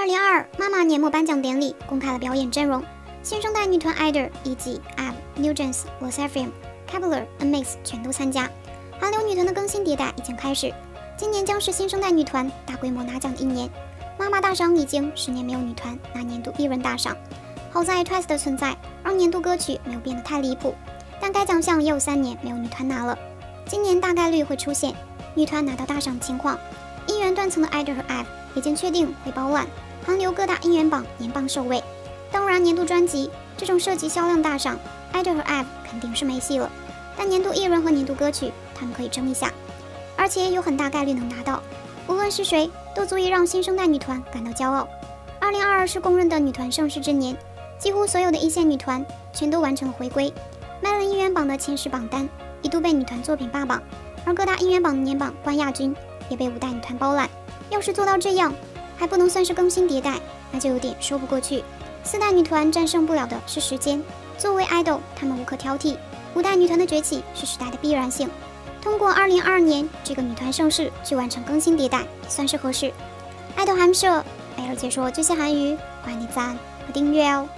2022妈妈年末颁奖典礼公开了表演阵容，新生代女团 IDOL 以及 New Jeans、LE SSERAFIM、Kep1er、NMIXX 全都参加。韩流女团的更新迭代已经开始，今年将是新生代女团大规模拿奖的一年。妈妈大赏已经10年没有女团拿年度艺人大赏，好在 TWICE 的存在让年度歌曲没有变得太离谱，但该奖项也有3年没有女团拿了，今年大概率会出现女团拿到大赏的情况。音源断层的 IDOL 和 IVE 已经确定会包揽韩流各大音源榜年榜首位。当然，年度专辑这种涉及销量大赏 ，IDOL 和 IVE 肯定是没戏了。但年度艺人和年度歌曲，他们可以争一下，而且有很大概率能拿到。无论是谁，都足以让新生代女团感到骄傲。2022是公认的女团盛世之年，几乎所有的一线女团全都完成了回归。Melon 音源榜的前10榜单一度被女团作品霸榜，而各大音源榜的年榜冠亚军也被5代女团包揽。要是做到这样，还不能算是更新迭代，那就有点说不过去。4代女团战胜不了的是时间，作为 idol， 她们无可挑剔。5代女团的崛起是时代的必然性，通过2022年这个女团盛世去完成更新迭代，也算是合适。idol韩社每日解说最新韩语，欢迎你赞和订阅哦。